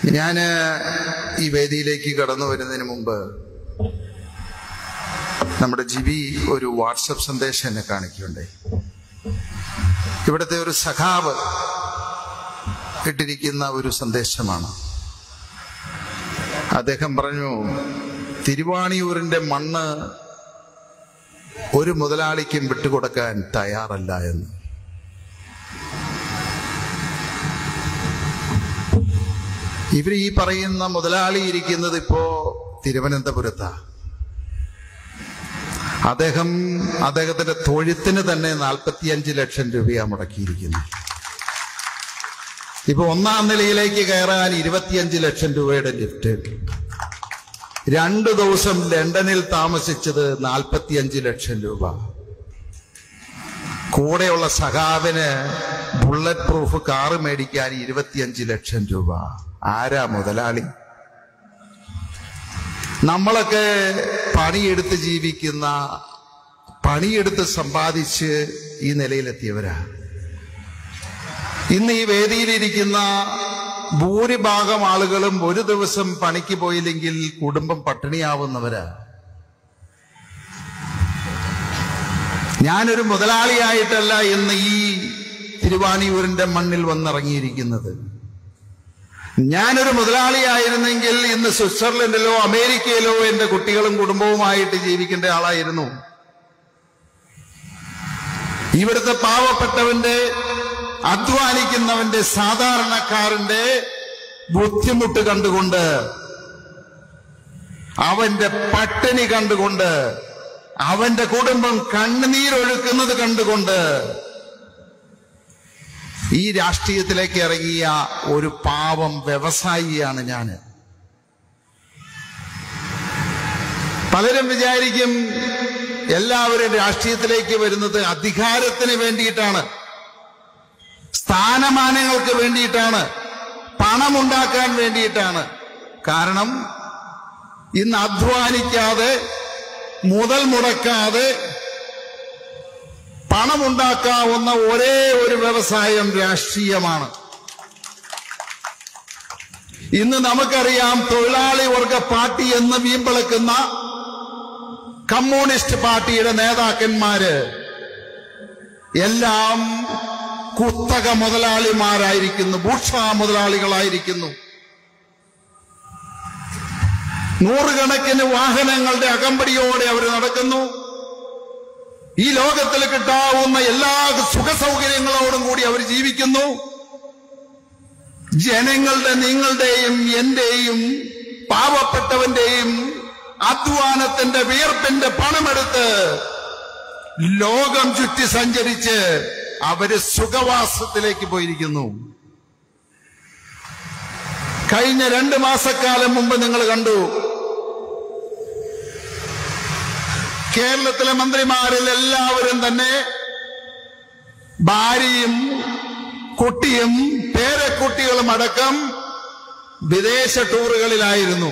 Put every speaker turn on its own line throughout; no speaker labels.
ഞാൻ ഈ വേദിയിലേക്ക് കടന്നു വരുന്നതിന് മുമ്പ് നമ്മുടെ ജിബി ഒരു വാട്സപ്പ് സന്ദേശം എന്നെ കാണിക്കുകയുണ്ടായി. ഇവിടുത്തെ ഒരു സഖാവ് ഇട്ടിരിക്കുന്ന ഒരു സന്ദേശമാണ്. അദ്ദേഹം പറഞ്ഞു, തിരുവാണിയൂരിന്റെ മണ്ണ് ഒരു മുതലാളിക്കും വിട്ടുകൊടുക്കാൻ തയ്യാറല്ല എന്ന്. ഇവർ ഈ പറയുന്ന മുതലാളി ഇരിക്കുന്നത് ഇപ്പോ തിരുവനന്തപുരത്താ. അദ്ദേഹത്തിന്റെ തൊഴുത്തിന് തന്നെ 45 ലക്ഷം രൂപയാ മുടക്കിയിരിക്കുന്നു. ഇപ്പൊ 1-ാം നിലയിലേക്ക് കയറാൻ 25 ലക്ഷം രൂപയുടെ ലിഫ്റ്റ്. 2 ദിവസം ലണ്ടനിൽ താമസിച്ചത് 45 ലക്ഷം രൂപ. കൂടെയുള്ള സഖാവിന് ബുള്ളറ്റ് പ്രൂഫ് കാറ് മേടിക്കാൻ 25 ലക്ഷം രൂപ. ആരാ മുതലാളി? നമ്മളൊക്കെ പണിയെടുത്ത് ജീവിക്കുന്ന, പണിയെടുത്ത് സമ്പാദിച്ച് ഈ നിലയിലെത്തിയവരാ. ഇന്ന് ഈ വേദിയിലിരിക്കുന്ന ഭൂരിഭാഗം ആളുകളും ഒരു ദിവസം പണിക്ക് പോയില്ലെങ്കിൽ കുടുംബം പട്ടിണിയാവുന്നവരാ. ഞാനൊരു മുതലാളിയായിട്ടല്ല ഇന്ന് ഈ തിരുവാണിയൂരിന്റെ മണ്ണിൽ വന്നിറങ്ങിയിരിക്കുന്നത്. ഞാനൊരു മുതലാളിയായിരുന്നെങ്കിൽ ഇന്ന് സ്വിറ്റ്സർലൻഡിലോ അമേരിക്കയിലോ എന്റെ കുട്ടികളും കുടുംബവുമായിട്ട് ജീവിക്കേണ്ട ആളായിരുന്നു. ഇവിടുത്തെ പാവപ്പെട്ടവന്റെ, അധ്വാനിക്കുന്നവന്റെ, സാധാരണക്കാരന്റെ ബുദ്ധിമുട്ട് കണ്ടുകൊണ്ട്, അവന്റെ പട്ടിണി കണ്ടുകൊണ്ട്, അവന്റെ കുടുംബം കണ്ണുനീരൊഴുക്കുന്നത് കണ്ടുകൊണ്ട് ഈ രാഷ്ട്രീയത്തിലേക്ക് ഇറങ്ങിയ ഒരു പാവം വ്യവസായിയാണ് ഞാൻ. പലരും വിചാരിക്കും എല്ലാവരും രാഷ്ട്രീയത്തിലേക്ക് വരുന്നത് അധികാരത്തിന് വേണ്ടിയിട്ടാണ്, സ്ഥാനമാനങ്ങൾക്ക് വേണ്ടിയിട്ടാണ്, പണമുണ്ടാക്കാൻ വേണ്ടിയിട്ടാണ്. കാരണം ഇന്ന് അധ്വാനിക്കാതെ, മുതൽ മുടക്കാതെ പണമുണ്ടാക്കാവുന്ന ഒരേ ഒരു വ്യവസായം രാഷ്ട്രീയമാണ്. ഇന്ന് നമുക്കറിയാം, തൊഴിലാളി വർഗ പാർട്ടി എന്ന് വീമ്പിളക്കുന്ന കമ്മ്യൂണിസ്റ്റ് പാർട്ടിയുടെ നേതാക്കന്മാര് എല്ലാം കുത്തക മുതലാളിമാരായിരിക്കുന്നു, ബൂർഷ്വാ മുതലാളികളായിരിക്കുന്നു. നൂറുകണക്കിന് വാഹനങ്ങളുടെ അകമ്പടിയോടെ അവർ നടക്കുന്നു. ഈ ലോകത്തിൽ കിട്ടാവുന്ന എല്ലാ സുഖ സൗകര്യങ്ങളോടും കൂടി അവർ ജീവിക്കുന്നു. ജനങ്ങളുടെ, നിങ്ങളുടെയും എന്റെയും പാവപ്പെട്ടവന്റെയും അധ്വാനത്തിന്റെ വിയർപ്പിന്റെ പണമെടുത്ത് ലോകം ചുറ്റി സഞ്ചരിച്ച് അവര് സുഖവാസത്തിലേക്ക് പോയിരിക്കുന്നു. കഴിഞ്ഞ 2 മാസക്കാലം മുമ്പ് നിങ്ങൾ കണ്ടു, കേരളത്തിലെ മന്ത്രിമാരിൽ എല്ലാവരും തന്നെ ഭാര്യയും കുട്ടിയും പേരക്കുട്ടികളും അടക്കം വിദേശ ടൂറുകളിലായിരുന്നു.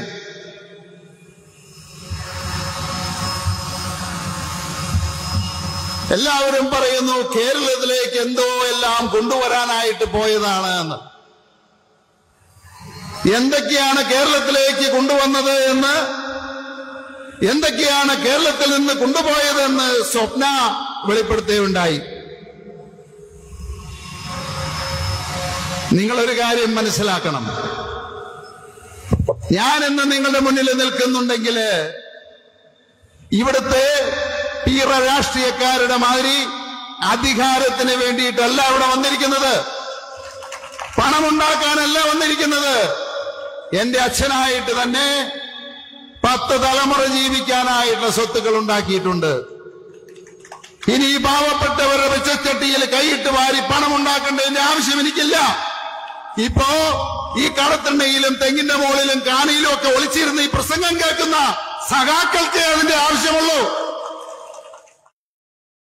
എല്ലാവരും പറയുന്നു കേരളത്തിലേക്ക് എന്തോ എല്ലാം കൊണ്ടുവരാനായിട്ട് പോയതാണ് എന്ന്. എന്തൊക്കെയാണ് കേരളത്തിലേക്ക് കൊണ്ടുവന്നത് എന്ന്, എന്തൊക്കെയാണ് കേരളത്തിൽ നിന്ന് കൊണ്ടുപോയതെന്ന് സ്വപ്ന വെളിപ്പെടുത്തുകയുണ്ടായി. നിങ്ങളൊരു കാര്യം മനസ്സിലാക്കണം, ഞാൻ ഇന്ന് നിങ്ങളുടെ മുന്നിൽ നിൽക്കുന്നുണ്ടെങ്കിൽ ഇവിടുത്തെ തീവ്ര രാഷ്ട്രീയക്കാരുടെ മാതിരി അധികാരത്തിന് വേണ്ടിയിട്ടല്ല ഇവിടെ വന്നിരിക്കുന്നത്, പണമുണ്ടാക്കാനല്ല വന്നിരിക്കുന്നത്. എന്റെ അച്ഛനായിട്ട് തന്നെ 10 തലമുറ ജീവിക്കാനായിട്ടുള്ള സ്വത്തുക്കൾ ഉണ്ടാക്കിയിട്ടുണ്ട്. ഇനി ഈ പാവപ്പെട്ടവരുടെ വെച്ചച്ചട്ടിയിൽ കൈയിട്ട് വാരി പണം ഉണ്ടാക്കേണ്ടതിന്റെ ആവശ്യം എനിക്കില്ല. ഇപ്പോ ഈ കടത്തിണ്ണയിലും തെങ്ങിന്റെ മുകളിലും കാണിയിലും ഒക്കെ ഒളിച്ചിരുന്ന് ഈ പ്രസംഗം കേൾക്കുന്ന സഖാക്കൾക്ക് അതിന്റെ ആവശ്യമുള്ളൂ.